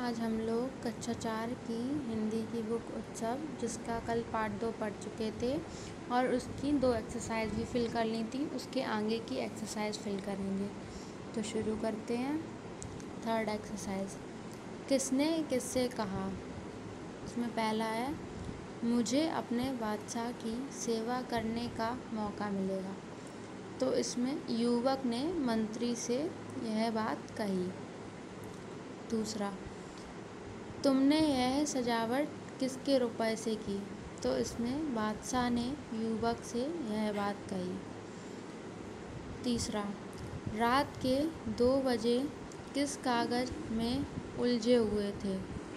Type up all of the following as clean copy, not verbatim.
आज हम लोग कक्षा 4 की हिंदी की बुक उत्सव, जिसका कल पार्ट 2 पढ़ चुके थे और उसकी 2 एक्सरसाइज भी फिल कर ली थी। उसके आगे की एक्सरसाइज फिल करेंगे। तो शुरू करते हैं। थर्ड एक्सरसाइज, किसने किससे कहा। इसमें पहला है, मुझे अपने बादशाह की सेवा करने का मौका मिलेगा। तो इसमें युवक ने मंत्री से यह बात कही। दूसरा, तुमने यह सजावट किसके रुपए से की। तो इसमें बादशाह ने युवक से यह बात कही। तीसरा, रात के 2 बजे किस कागज में उलझे हुए थे।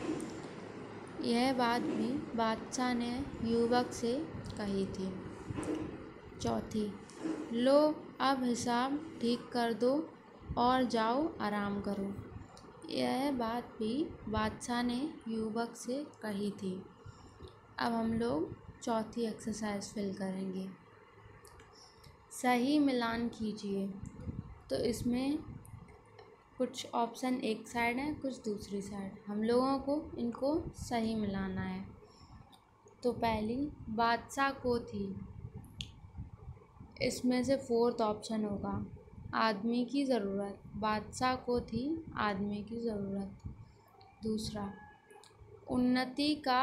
यह बात भी बादशाह ने युवक से कही थी। चौथी, लो अब हिसाब ठीक कर दो और जाओ आराम करो। यह बात भी बादशाह ने युवक से कही थी। अब हम लोग चौथी एक्सरसाइज फिल करेंगे। सही मिलान कीजिए। तो इसमें कुछ ऑप्शन एक साइड है, कुछ दूसरी साइड। हम लोगों को इनको सही मिलाना है। तो पहली, बादशाह को थी। इसमें से फोर्थ ऑप्शन होगा, आदमी की ज़रूरत। बादशाह को थी आदमी की ज़रूरत। दूसरा, उन्नति का।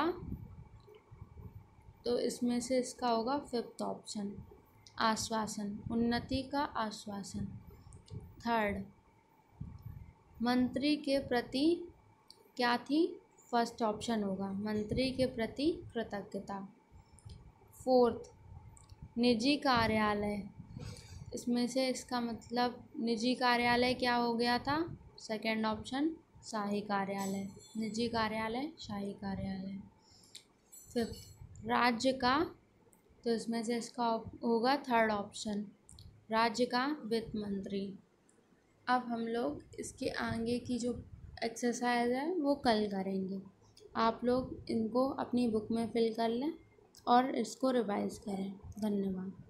तो इसमें से इसका होगा फिफ्थ ऑप्शन, आश्वासन। उन्नति का आश्वासन। थर्ड, मंत्री के प्रति क्या थी। फर्स्ट ऑप्शन होगा, मंत्री के प्रति कृतज्ञता। फोर्थ, निजी कार्यालय। इसमें से इसका मतलब निजी कार्यालय क्या हो गया था। सेकंड ऑप्शन, शाही कार्यालय। निजी कार्यालय, शाही कार्यालय। फिफ्थ, राज्य का। तो इसमें से इसका होगा थर्ड ऑप्शन, राज्य का वित्त मंत्री। अब हम लोग इसके आगे की जो एक्सरसाइज है वो कल करेंगे। आप लोग इनको अपनी बुक में फिल कर लें और इसको रिवाइज करें। धन्यवाद।